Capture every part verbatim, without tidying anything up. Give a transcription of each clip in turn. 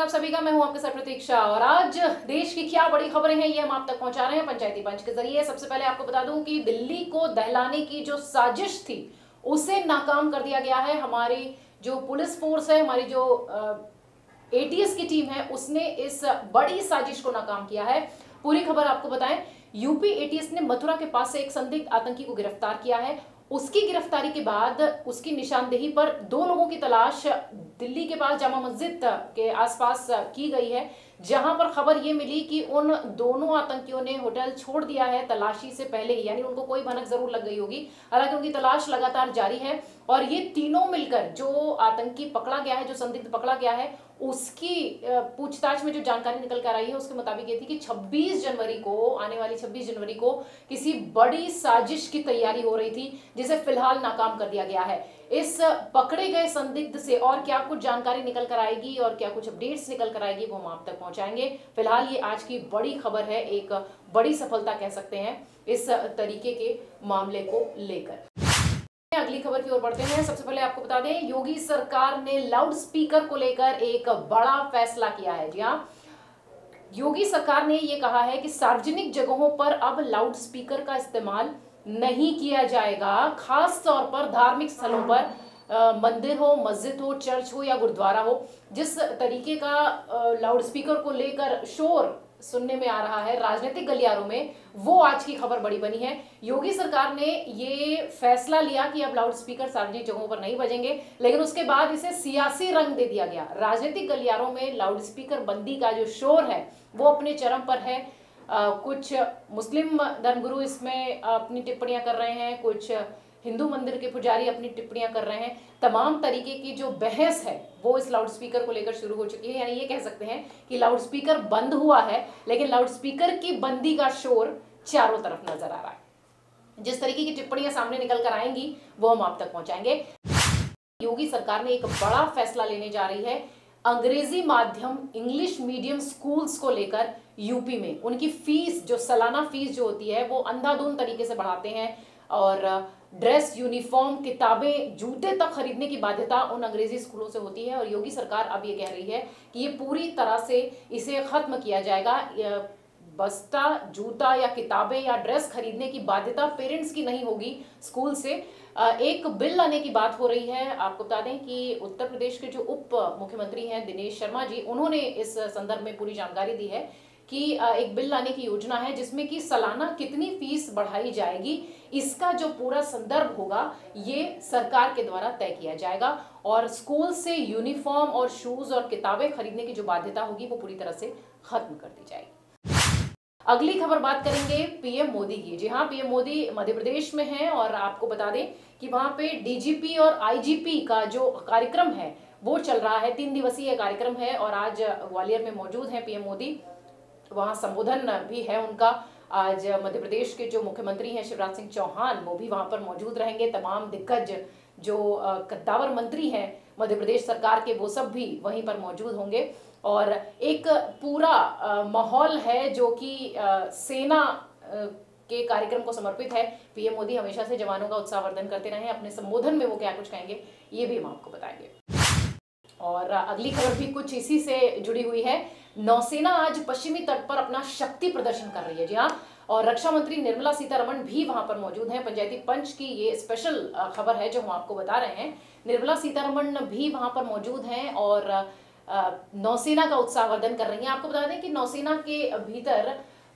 आप सभी का। मैं हूं आपके साथ प्रतीक्षा और आज देश की क्या बड़ी खबरें हैं ये हम आप तक पहुंचा रहे हैं पंचायती पंच के जरिए। सबसे पहले आपको बता दूं कि दिल्ली को दहलाने की जो साजिश थी उसे नाकाम कर दिया गया है। हमारी जो पुलिस फोर्स है, हमारी जो एटीएस की टीम है, उसने इस बड़ी साजिश को नाकाम किया है। पूरी खबर आपको बताएं। यूपी एटीएस ने मथुरा के पास से एक संदिग्ध आतंकी को गिरफ्तार किया है। उसकी गिरफ्तारी के बाद उसकी निशानदेही पर दो लोगों की तलाश दिल्ली के पास जामा मस्जिद के आसपास की गई है, जहां पर खबर यह मिली कि उन दोनों आतंकियों ने होटल छोड़ दिया है तलाशी से पहले ही, यानी उनको कोई भनक जरूर लग गई होगी। हालांकि उनकी तलाश लगातार जारी है और ये तीनों मिलकर जो आतंकी पकड़ा गया है, जो संदिग्ध पकड़ा गया है, उसकी पूछताछ में जो जानकारी निकल कर आई है उसके मुताबिक ये थी कि छब्बीस जनवरी को, आने वाली छब्बीस जनवरी को किसी बड़ी साजिश की तैयारी हो रही थी, जिसे फिलहाल नाकाम कर दिया गया है। इस पकड़े गए संदिग्ध से और क्या कुछ जानकारी निकल कर आएगी और क्या कुछ अपडेट्स निकल कर आएगी वो हम आप तक पहुंचाएंगे। फिलहाल ये आज की बड़ी खबर है, एक बड़ी सफलता कह सकते हैं इस तरीके के मामले को लेकर। अगली खबर की ओर बढ़ते हैं। सबसे पहले आपको बता दें, योगी सरकार ने लाउड स्पीकर को लेकर एक बड़ा फैसला किया है। जी हाँ, योगी सरकार ने यह कहा है कि सार्वजनिक जगहों पर अब लाउड स्पीकर का इस्तेमाल नहीं किया जाएगा। खास तौर पर धार्मिक स्थलों पर, आ, मंदिर हो, मस्जिद हो, चर्च हो या गुरुद्वारा हो, जिस तरीके का लाउड स्पीकर को लेकर शोर सुनने में आ रहा है राजनीतिक गलियारों में, वो आज की खबर बड़ी बनी है। योगी सरकार ने ये फैसला लिया कि अब लाउड स्पीकर सार्वजनिक जगहों पर नहीं बजेंगे, लेकिन उसके बाद इसे सियासी रंग दे दिया गया। राजनीतिक गलियारों में लाउड स्पीकर बंदी का जो शोर है वो अपने चरम पर है। आ, कुछ मुस्लिम धर्मगुरु इसमें अपनी टिप्पणियां कर रहे हैं, कुछ हिंदू मंदिर के पुजारी अपनी टिप्पणियां कर रहे हैं। तमाम तरीके की जो बहस है वो इस लाउड स्पीकर को लेकर शुरू हो चुकी है। यानी ये कह सकते हैं कि लाउड स्पीकर बंद हुआ है, लेकिन लाउड स्पीकर की बंदी का शोर चारों तरफ नजर आ रहा है। जिस तरीके की टिप्पणियां सामने निकल कर आएंगी वो हम आप तक पहुंचाएंगे। योगी सरकार ने एक बड़ा फैसला लेने जा रही है अंग्रेजी माध्यम इंग्लिश मीडियम स्कूल्स को लेकर। यूपी में उनकी फीस, जो सालाना फीस जो होती है, वो अंधाधुंध तरीके से बढ़ाते हैं और ड्रेस, यूनिफॉर्म, किताबें, जूते तक खरीदने की बाध्यता उन अंग्रेजी स्कूलों से होती है। और योगी सरकार अब ये कह रही है कि ये पूरी तरह से इसे खत्म किया जाएगा। बस्ता, जूता या किताबें या ड्रेस खरीदने की बाध्यता पेरेंट्स की नहीं होगी स्कूल से। एक बिल लाने की बात हो रही है। आपको बता दें कि उत्तर प्रदेश के जो उप मुख्यमंत्री हैं दिनेश शर्मा जी, उन्होंने इस संदर्भ में पूरी जानकारी दी है कि एक बिल लाने की योजना है जिसमें कि सालाना कितनी फीस बढ़ाई जाएगी, इसका जो पूरा संदर्भ होगा ये सरकार के द्वारा तय किया जाएगा और स्कूल से यूनिफॉर्म और शूज और किताबें खरीदने की जो बाध्यता होगी वो पूरी तरह से खत्म कर दी जाएगी। अगली खबर बात करेंगे पीएम मोदी की। जी हाँ, पीएम मोदी मध्य प्रदेश में हैं और आपको बता दें कि वहां पे डीजीपी और आईजीपी का जो कार्यक्रम है वो चल रहा है। तीन दिवसीय कार्यक्रम है और आज ग्वालियर में मौजूद हैं पीएम मोदी। वहां संबोधन भी है उनका। आज मध्य प्रदेश के जो मुख्यमंत्री हैं शिवराज सिंह चौहान, वो भी वहां पर मौजूद रहेंगे। तमाम दिग्गज जो कद्दावर मंत्री हैं मध्य प्रदेश सरकार के, वो सब भी वहीं पर मौजूद होंगे और एक पूरा माहौल है जो कि सेना के कार्यक्रम को समर्पित है। पीएम मोदी हमेशा से जवानों का उत्साहवर्धन करते रहे। अपने संबोधन में वो क्या कुछ कहेंगे ये भी हम आपको बताएंगे। और अगली खबर भी कुछ इसी से जुड़ी हुई है। नौसेना आज पश्चिमी तट पर अपना शक्ति प्रदर्शन कर रही है। जी हाँ, और रक्षा मंत्री निर्मला सीतारमण भी वहां पर मौजूद हैं। पंचायती पंच की ये स्पेशल खबर है जो हम आपको बता रहे हैं। निर्मला सीतारमण भी वहां पर मौजूद हैं और नौसेना का उत्साहवर्धन कर रही हैं। आपको बता दें कि नौसेना के भीतर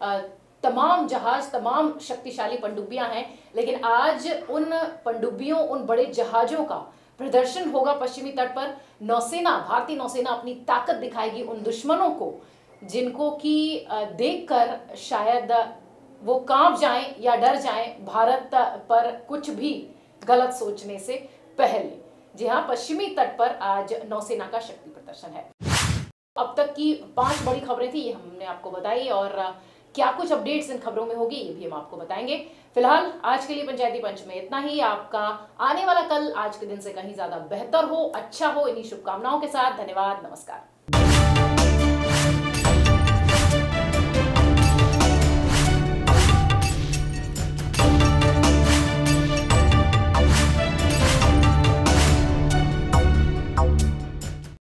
तमाम जहाज, तमाम शक्तिशाली पनडुब्बियां हैं, लेकिन आज उन पनडुब्बियों, उन बड़े जहाजों का प्रदर्शन होगा पश्चिमी तट पर। नौसेना, भारतीय नौसेना अपनी ताकत दिखाएगी उन दुश्मनों को जिनको कि देखकर शायद वो कांप जाएं या डर जाएं भारत पर कुछ भी गलत सोचने से पहले। जी हाँ, पश्चिमी तट पर आज नौसेना का शक्ति प्रदर्शन है। अब तक की पांच बड़ी खबरें थी, ये हमने आपको बताई और क्या कुछ अपडेट्स इन खबरों में होगी ये भी हम आपको बताएंगे। फिलहाल आज के लिए पंचायती पंच में इतना ही। आपका आने वाला कल आज के दिन से कहीं ज्यादा बेहतर हो, अच्छा हो, इन्हीं शुभकामनाओं के साथ धन्यवाद, नमस्कार।